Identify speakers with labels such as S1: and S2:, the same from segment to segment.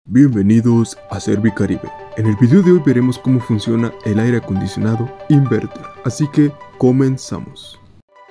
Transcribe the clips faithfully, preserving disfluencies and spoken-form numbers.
S1: Bienvenidos a Servicaribe. En el video de hoy veremos cómo funciona el aire acondicionado inverter, así que comenzamos.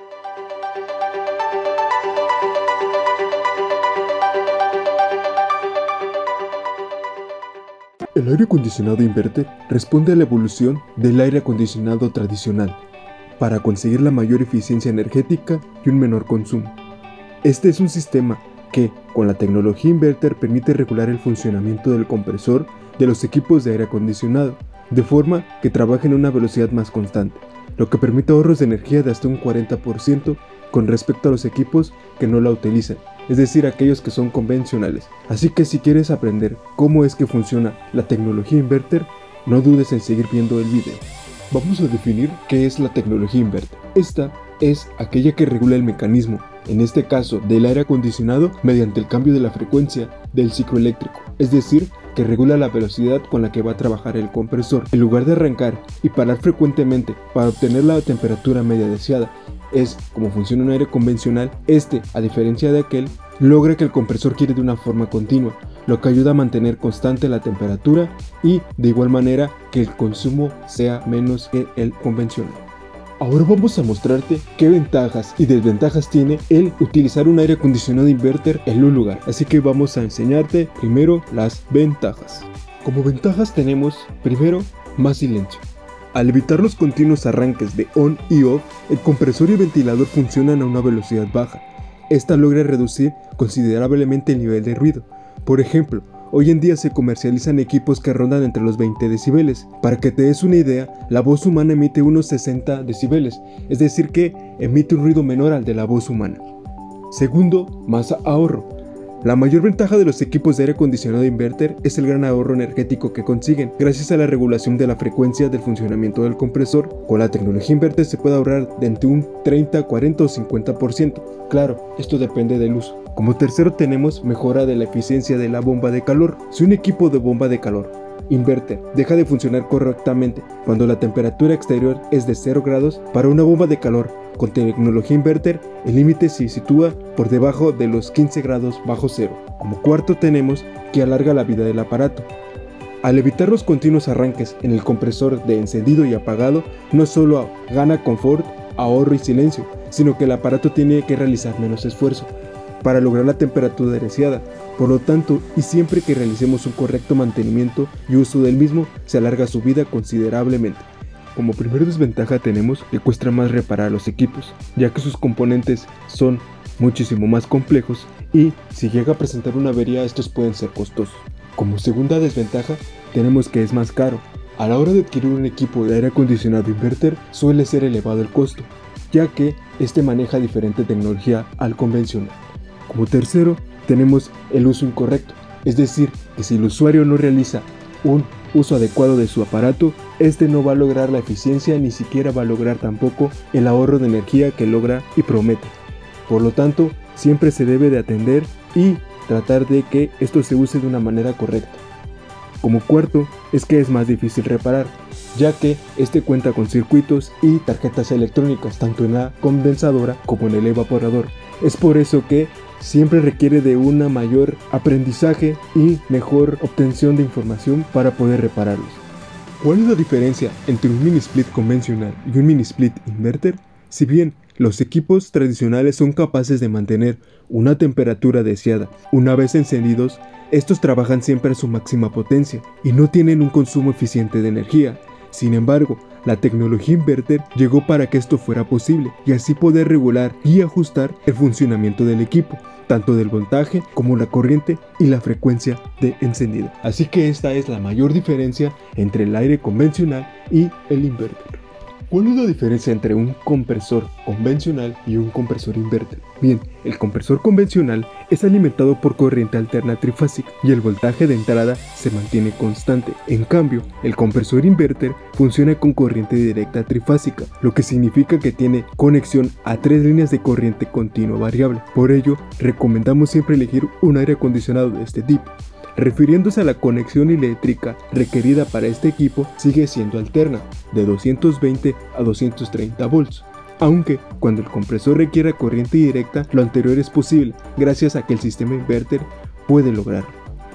S1: El aire acondicionado inverter responde a la evolución del aire acondicionado tradicional para conseguir la mayor eficiencia energética y un menor consumo. Este es un sistema que, con la tecnología inverter, permite regular el funcionamiento del compresor de los equipos de aire acondicionado, de forma que trabajen a una velocidad más constante, lo que permite ahorros de energía de hasta un cuarenta por ciento con respecto a los equipos que no la utilizan, es decir, aquellos que son convencionales. Así que si quieres aprender cómo es que funciona la tecnología inverter, no dudes en seguir viendo el video. Vamos a definir qué es la tecnología inverter. Esta es aquella que regula el mecanismo, en este caso del aire acondicionado, mediante el cambio de la frecuencia del ciclo eléctrico, es decir, que regula la velocidad con la que va a trabajar el compresor. En lugar de arrancar y parar frecuentemente para obtener la temperatura media deseada, es como funciona un aire convencional. Este, a diferencia de aquel, logra que el compresor gire de una forma continua, lo que ayuda a mantener constante la temperatura y de igual manera que el consumo sea menos que el convencional. Ahora vamos a mostrarte qué ventajas y desventajas tiene el utilizar un aire acondicionado inverter en un lugar. Así que vamos a enseñarte primero las ventajas. Como ventajas tenemos, primero, más silencio. Al evitar los continuos arranques de on y off, el compresor y el ventilador funcionan a una velocidad baja. Esta logra reducir considerablemente el nivel de ruido. Por ejemplo, hoy en día se comercializan equipos que rondan entre los veinte decibeles. Para que te des una idea, la voz humana emite unos sesenta decibeles, es decir que emite un ruido menor al de la voz humana. Segundo, más ahorro. La mayor ventaja de los equipos de aire acondicionado inverter es el gran ahorro energético que consiguen. Gracias a la regulación de la frecuencia del funcionamiento del compresor, con la tecnología inverter se puede ahorrar de entre un treinta, cuarenta o cincuenta por ciento. Claro, esto depende del uso. Como tercero tenemos mejora de la eficiencia de la bomba de calor. Si un equipo de bomba de calor inverter deja de funcionar correctamente cuando la temperatura exterior es de cero grados, para una bomba de calor con tecnología inverter el límite se sitúa por debajo de los quince grados bajo cero. Como cuarto tenemos que alarga la vida del aparato. Al evitar los continuos arranques en el compresor de encendido y apagado, no solo gana confort, ahorro y silencio, sino que el aparato tiene que realizar menos esfuerzo para lograr la temperatura deseada. Por lo tanto, y siempre que realicemos un correcto mantenimiento y uso del mismo, se alarga su vida considerablemente. Como primera desventaja tenemos que cuesta más reparar los equipos, ya que sus componentes son muchísimo más complejos y si llega a presentar una avería estos pueden ser costosos. Como segunda desventaja tenemos que es más caro. A la hora de adquirir un equipo de aire acondicionado inverter suele ser elevado el costo, ya que este maneja diferente tecnología al convencional. Como tercero tenemos el uso incorrecto, es decir, que si el usuario no realiza un uso adecuado de su aparato, este no va a lograr la eficiencia ni siquiera va a lograr tampoco el ahorro de energía que logra y promete. Por lo tanto, siempre se debe de atender y tratar de que esto se use de una manera correcta. Como cuarto, es que es más difícil reparar, ya que este cuenta con circuitos y tarjetas electrónicas tanto en la condensadora como en el evaporador. Es por eso que siempre requiere de una mayor aprendizaje y mejor obtención de información para poder repararlos. ¿Cuál es la diferencia entre un mini split convencional y un mini split inverter? Si bien los equipos tradicionales son capaces de mantener una temperatura deseada una vez encendidos, estos trabajan siempre a su máxima potencia y no tienen un consumo eficiente de energía. Sin embargo, la tecnología inverter llegó para que esto fuera posible y así poder regular y ajustar el funcionamiento del equipo, tanto del voltaje como la corriente y la frecuencia de encendido. Así que esta es la mayor diferencia entre el aire convencional y el inverter. ¿Cuál es la diferencia entre un compresor convencional y un compresor inverter? Bien, el compresor convencional es alimentado por corriente alterna trifásica y el voltaje de entrada se mantiene constante. En cambio, el compresor inverter funciona con corriente directa trifásica, lo que significa que tiene conexión a tres líneas de corriente continua variable. Por ello, recomendamos siempre elegir un aire acondicionado de este tipo. Refiriéndose a la conexión eléctrica requerida para este equipo, sigue siendo alterna, de doscientos veinte a doscientos treinta volts. Aunque cuando el compresor requiera corriente directa, lo anterior es posible, gracias a que el sistema inverter puede lograrlo.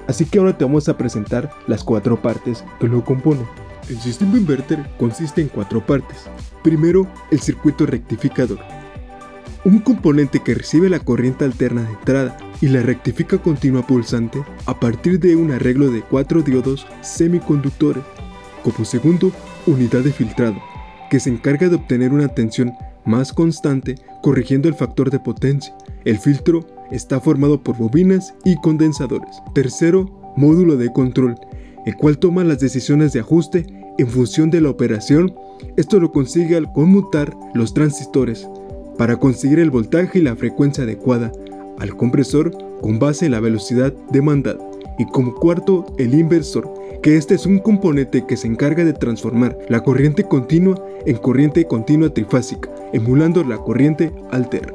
S1: Así que ahora te vamos a presentar las cuatro partes que lo componen. El sistema inverter consiste en cuatro partes. Primero, el circuito rectificador, un componente que recibe la corriente alterna de entrada y la rectifica continua pulsante a partir de un arreglo de cuatro diodos semiconductores. Como segundo, unidad de filtrado, que se encarga de obtener una tensión más constante corrigiendo el factor de potencia. El filtro está formado por bobinas y condensadores. Tercero, módulo de control, el cual toma las decisiones de ajuste en función de la operación. Esto lo consigue al conmutar los transistores para conseguir el voltaje y la frecuencia adecuada al compresor con base en la velocidad demandada. Y como cuarto, el inversor, que este es un componente que se encarga de transformar la corriente continua en corriente continua trifásica, emulando la corriente alterna.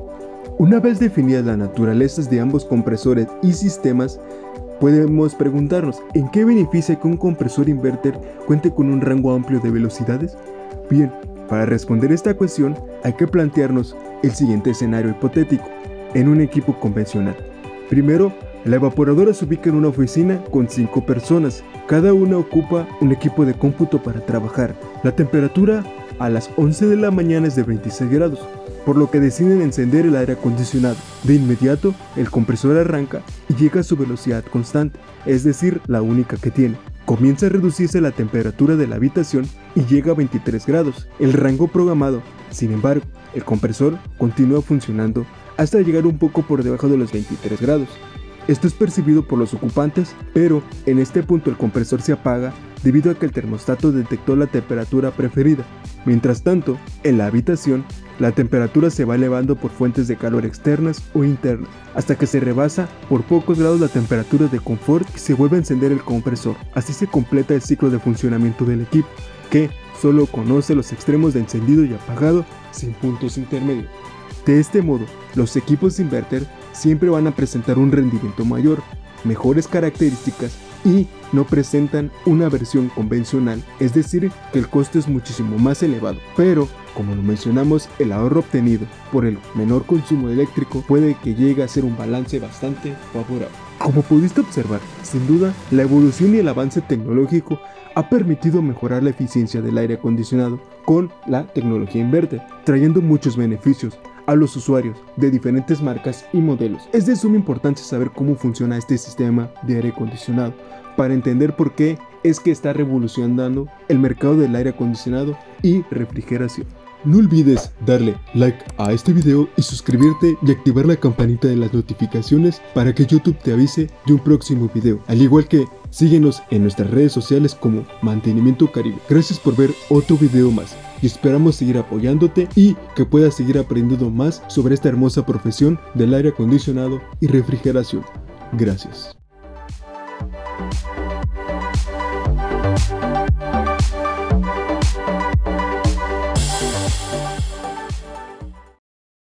S1: Una vez definidas las naturalezas de ambos compresores y sistemas, podemos preguntarnos, ¿en qué beneficia que un compresor inverter cuente con un rango amplio de velocidades? Bien, para responder esta cuestión hay que plantearnos el siguiente escenario hipotético en un equipo convencional. Primero, la evaporadora se ubica en una oficina con cinco personas, cada una ocupa un equipo de cómputo para trabajar. La temperatura a las once de la mañana es de veintiséis grados, por lo que deciden encender el aire acondicionado. De inmediato, el compresor arranca y llega a su velocidad constante, es decir, la única que tiene. Comienza a reducirse la temperatura de la habitación y llega a veintitrés grados, el rango programado. Sin embargo, el compresor continúa funcionando hasta llegar un poco por debajo de los veintitrés grados. Esto es percibido por los ocupantes, pero en este punto el compresor se apaga debido a que el termostato detectó la temperatura preferida. Mientras tanto, en la habitación, la temperatura se va elevando por fuentes de calor externas o internas, hasta que se rebasa por pocos grados la temperatura de confort y se vuelve a encender el compresor. Así se completa el ciclo de funcionamiento del equipo, que solo conoce los extremos de encendido y apagado sin puntos intermedios. De este modo, los equipos inverter siempre van a presentar un rendimiento mayor, mejores características y no presentan una versión convencional, es decir, que el costo es muchísimo más elevado. Pero, como lo mencionamos, el ahorro obtenido por el menor consumo eléctrico puede que llegue a ser un balance bastante favorable. Como pudiste observar, sin duda, la evolución y el avance tecnológico ha permitido mejorar la eficiencia del aire acondicionado con la tecnología inverter, trayendo muchos beneficios a los usuarios de diferentes marcas y modelos. Es de suma importancia saber cómo funciona este sistema de aire acondicionado para entender por qué es que está revolucionando el mercado del aire acondicionado y refrigeración. No olvides darle like a este video y suscribirte y activar la campanita de las notificaciones para que YouTube te avise de un próximo video. Al igual que síguenos en nuestras redes sociales como Mantenimiento Caribe. Gracias por ver otro video más y esperamos seguir apoyándote y que puedas seguir aprendiendo más sobre esta hermosa profesión del aire acondicionado y refrigeración. Gracias.